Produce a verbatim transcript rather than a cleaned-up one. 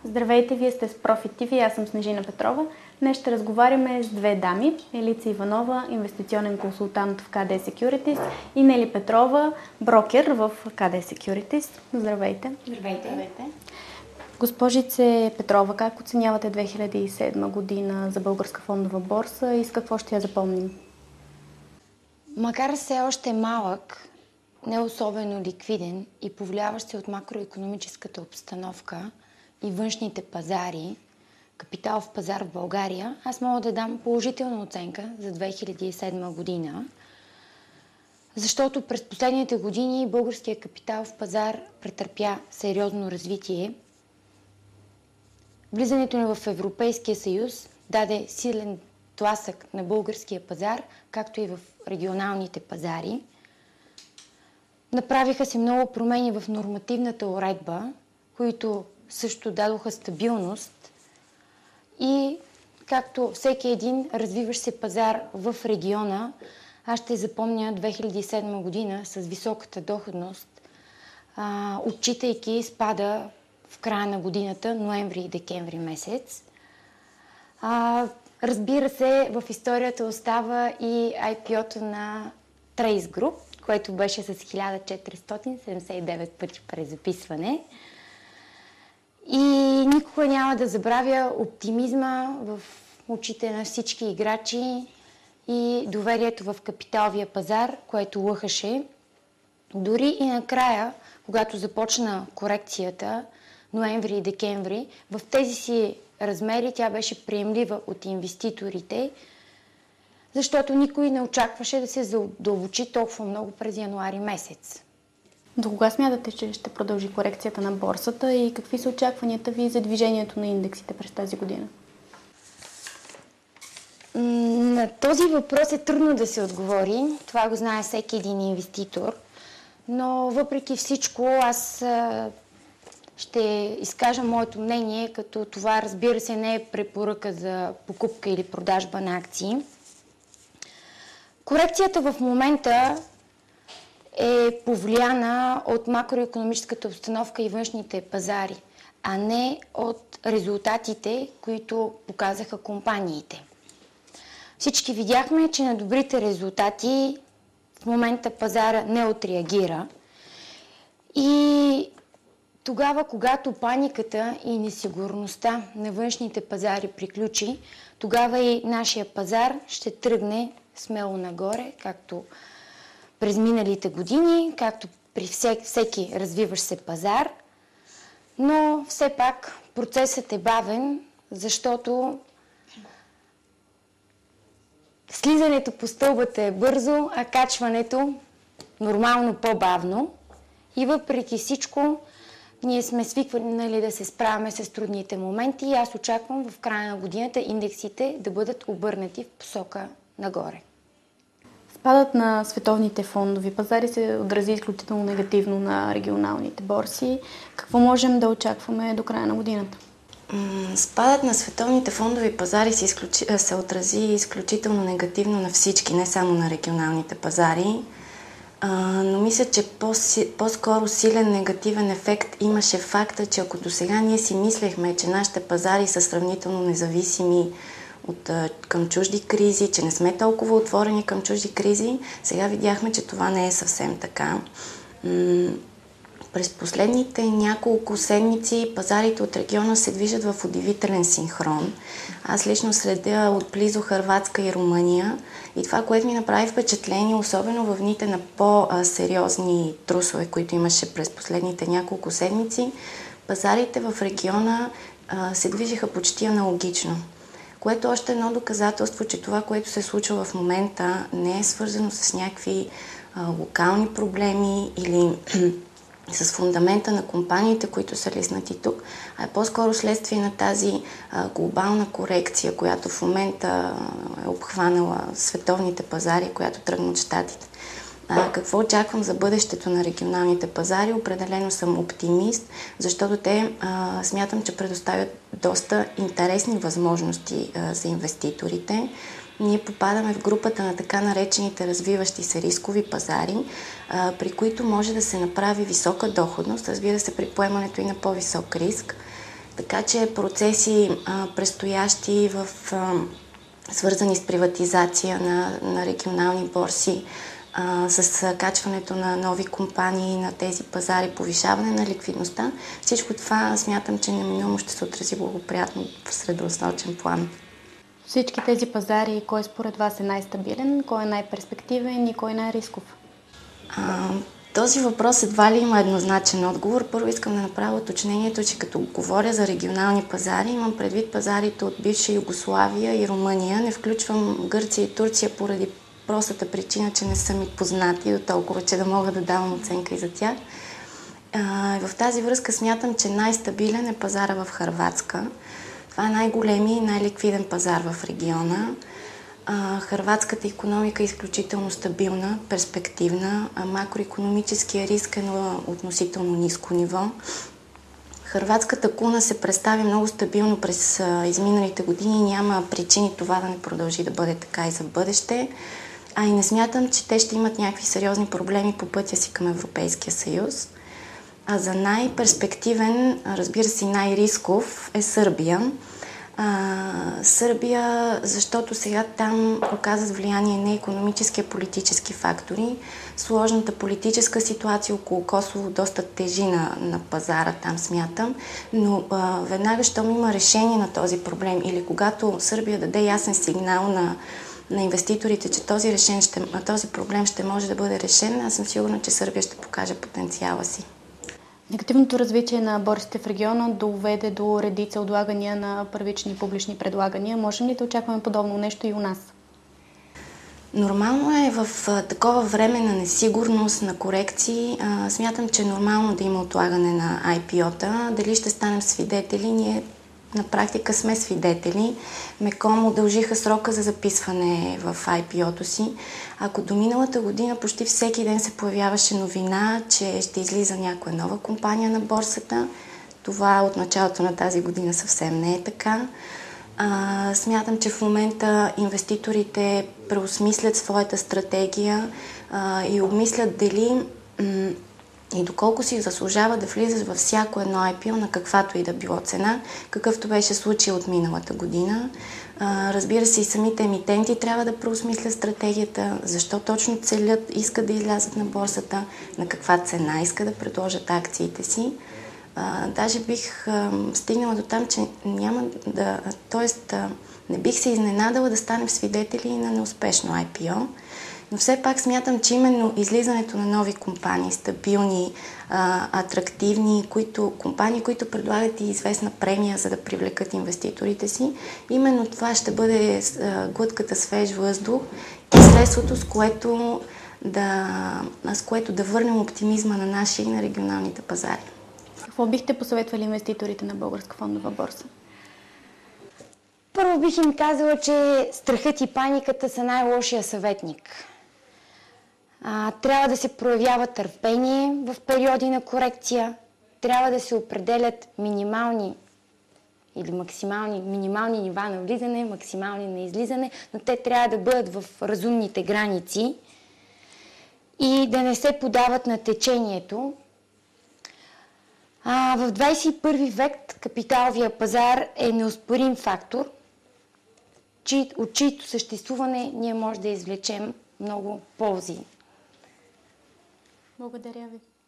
Здравейте, вие сте с Profit ти ви, аз съм Снежина Петрова. Днес ще разговаряме с две дами. Елица Иванова, инвестиционен консултант в ка ди Securities, и Нели Петрова, брокер в ка ди Securities. Здравейте. Здравейте. Здравейте. Госпожице Петрова, как оценявате две хиляди и седма година за Българска фондова борса и с какво ще я запомним? Макар все още малък, не особено ликвиден и повлияващ се от макроекономическата обстановка и външните пазари, капиталов пазар в България, аз мога да дам положителна оценка за две хиляди и седма година, защото през последните години българският капиталов пазар претърпя сериозно развитие. Влизането ни в Европейския съюз даде силен тласък на българския пазар, както и в регионалните пазари. Направиха се много промени в нормативната уредба, които също дадоха стабилност и както всеки един развиващ се пазар в региона, аз ще запомня две хиляди и седма година с високата доходност, а, отчитайки спада в края на годината, ноември и декември месец. А, разбира се, в историята остава и ай пи о-то на Trace Group, което беше с хиляда четиристотин седемдесет и девет пъти презаписване. И никога няма да забравя оптимизма в очите на всички играчи и доверието в капиталовия пазар, което лъхаше. Дори и накрая, когато започна корекцията, ноември и декември, в тези си размери тя беше приемлива от инвеститорите, защото никой не очакваше да се задълбочи толкова много през януари месец. До кога смятате, че ще продължи корекцията на борсата и какви са очакванията ви за движението на индексите през тази година? На този въпрос е трудно да се отговори. Това го знае всеки един инвеститор. Но въпреки всичко, аз ще изкажа моето мнение, като това, разбира се, не е препоръка за покупка или продажба на акции. Корекцията в момента е повлияна от макроекономическата обстановка и външните пазари, а не от резултатите, които показаха компаниите. Всички видяхме, че на добрите резултати в момента пазара не отреагира и тогава, когато паниката и несигурността на външните пазари приключи, тогава и нашия пазар ще тръгне смело нагоре, както през миналите години, както при всеки, всеки развиващ се пазар. Но все пак процесът е бавен, защото слизането по стълбата е бързо, а качването нормално по-бавно. И въпреки всичко, ние сме свиквали да се справяме с трудните моменти и аз очаквам в края на годината индексите да бъдат обърнати в посока нагоре. Спадът на световните фондови пазари се отрази изключително негативно на регионалните борси. Какво можем да очакваме до края на годината? Спадът на световните фондови пазари се, изключи... се отрази изключително негативно на всички, не само на регионалните пазари. А, но мисля, че по- по-скоро силен негативен ефект имаше факта, че ако до сега ние си мислехме, че нашите пазари са сравнително независими от, към чужди кризи, че не сме толкова отворени към чужди кризи, сега видяхме, че това не е съвсем така. М- през последните няколко седмици пазарите от региона се движат в удивителен синхрон. Аз лично следя отблизо Хърватска и Румъния и това, което ми направи впечатление, особено в дните на по-сериозни трусове, които имаше през последните няколко седмици, пазарите в региона а, се движиха почти аналогично. Което е още едно доказателство, че това, което се случва в момента, не е свързано с някакви а, локални проблеми или с фундамента на компаниите, които са лиснати тук, а е по-скоро следствие на тази а, глобална корекция, която в момента е обхванала световните пазари, която тръгна от щатите. А, какво очаквам за бъдещето на регионалните пазари? Определено съм оптимист, защото те а, смятам, че предоставят доста интересни възможности а, за инвеститорите. Ние попадаме в групата на така наречените развиващи се рискови пазари, а, при които може да се направи висока доходност, разбира се, при поемането и на по-висок риск. така че процеси а, предстоящи в, а, свързани с приватизация на, на регионални борси, а, с качването на нови компании на тези пазари, повишаване на ликвидността, всичко това смятам, че неминуемо ще се отрази благоприятно в средносрочен план. Всички тези пазари, кой според вас е най-стабилен, кой е най-перспективен и кой е най-рисков? А, този въпрос едва ли има еднозначен отговор. Първо искам да направя уточнението, че като говоря за регионални пазари, имам предвид пазарите от бивша Югославия и Румъния. Не включвам Гърция и Турция поради простата причина, че не са ми познати до толкова, че да мога да давам оценка и за тях. А, в тази връзка смятам, че най-стабилен е пазара в Хърватска. Това е най-големи и най-ликвиден пазар в региона. Хърватската икономика е изключително стабилна, перспективна, а макроикономическия риск е на относително ниско ниво. Хърватската куна се представи много стабилно през изминалите години и няма причини това да не продължи да бъде така и за бъдеще. А и не смятам, че те ще имат някакви сериозни проблеми по пътя си към Европейския съюз. А за най-перспективен, разбира се, най-рисков е Сърбия. А, Сърбия, защото сега там оказват влияние не икономически, а политически фактори. Сложната политическа ситуация около Косово доста тежи на, на пазара, там смятам, но а, веднага, щом има решение на този проблем или когато Сърбия даде ясен сигнал на, на инвеститорите, че този, решен ще, този проблем ще може да бъде решен, аз съм сигурна, че Сърбия ще покаже потенциала си. Негативното развитие на борсите в региона доведе до редица отлагания на първични публични предлагания. Можем ли да очакваме подобно нещо и у нас? Нормално е в а, такова време на несигурност, на корекции. А, смятам, че е нормално да има отлагане на ай пи о-та. Дали ще станем свидетели? Ние на практика сме свидетели. Меком удължиха срока за записване в ай пи о-то си. Ако до миналата година почти всеки ден се появяваше новина, че ще излиза някоя нова компания на борсата, това от началото на тази година съвсем не е така. А, смятам, че в момента инвеститорите преосмислят своята стратегия а, и обмислят дали м- и доколко си заслужава да влизаш във всяко едно ай пи о на каквато и да било цена, какъвто беше случай от миналата година. А, разбира се, и самите емитенти трябва да преосмислят стратегията, защо точно целят, искат да излязат на борсата, на каква цена искат да предложат акциите си. А, даже бих а, стигнала до там, че няма да, т.е. не бих се изненадала да станем свидетели на неуспешно ай пи о. Но все пак смятам, че именно излизането на нови компании, стабилни, а, атрактивни, които, компании, които предлагат и известна премия, за да привлекат инвеститорите си, именно това ще бъде а, глътката свеж въздух и средството, с което да, с което да върнем оптимизма на нашия и на регионалните пазари. Какво бихте посъветвали инвеститорите на Българска фондова борса? Първо бих им казала, че страхът и паниката са най-лошия съветник. А, трябва да се проявява търпение в периоди на корекция, трябва да се определят минимални или максимални, минимални нива на влизане, максимални на излизане, но те трябва да бъдат в разумните граници и да не се подават на течението. А, в двадесет и първи век капиталовия пазар е неоспорим фактор, чи, от чието съществуване ние може да извлечем много ползи. Благодаря ви.